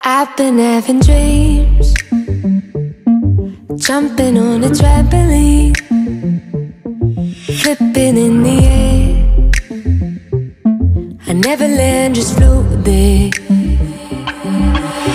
I've been having dreams, jumping on a trampoline, flipping in the air. I never land, just float there.